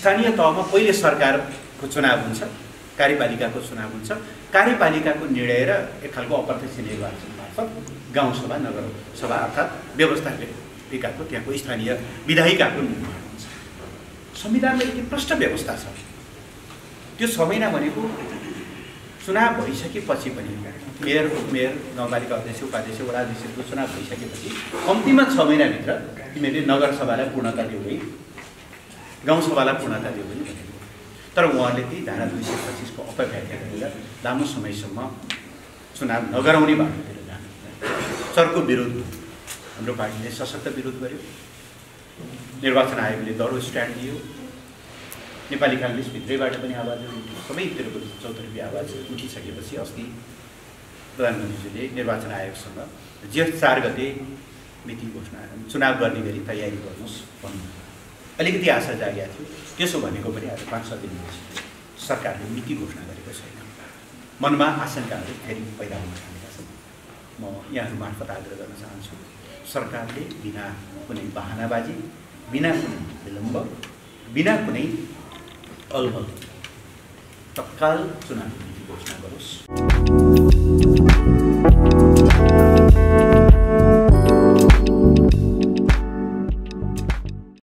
स्थानीय तहमा पहिले सरकारको चुनाव हुन्छ, कार्यपालिकाको चुनाव हुन्छ। कार्यपालिकाको निर्णय र एक खालको अप्रत्यक्ष निर्वाचन मार्फत गाउँसभा नगरसभा अर्थात् व्यवस्थापिकाको त्यहाँको स्थानीय विधायिकाको निर्माण हुन्छ। संविधानमा यति प्रष्ट व्यवस्था छ। त्यो 6 महिना भनेको चुनाव भइसकेपछि पनि मेयर, उपमेयर, गाउँपालिका अध्यक्ष, उपाध्यक्ष, वडा अध्यक्षको चुनाव भइसकेपछि कम्तीमा 6 महिनाभित्र तिमीहरूले नगरसभालाई पूर्णता दियो है, गाउँसभालाई पूर्णता दियो भने भनेको। तर उहाँहरूले ती धारा 225 को अपव्याख्या गरेर लामो समयसम्म चुनाव नगराउने बाटोतिर जानु सरको विरोध। हाम्रो पार्टीले सशक्त विरोध गर्यो। निर्वाचन आयोगले दह्रो स्ट्यान्ड दियो। नेपाली काङ्ग्रेस भित्रैबाट पनि आवाजहरू उठ्यो। सबैतिरको चौतर्फी आवाज उठिसकेपछि अस्ति प्रधानमन्त्रीजीले निर्वाचन आयोगसँग जेठ 4 गते मिति घोषणा चुनाव गर्ने गरी तयारी गर्नुहोस् भन्नु। अलिकति आशा जागेको थियो। त्यसो भनेको पनि आज 5-6 दिनपछि सरकारले मिति घोषणा गरेको छैन। मनमा आशंकाहरू फेरि पैदा हुन थालेका छन्। म यहाँहरू मार्फत आग्रह गर्न चाहन्छु, सरकारले बिना कुनै बहानाबाजी, बिना कुनै विलम्ब, बिना कुनै अलमल तत्काल चुनाव मिति घोषणा गरोस्।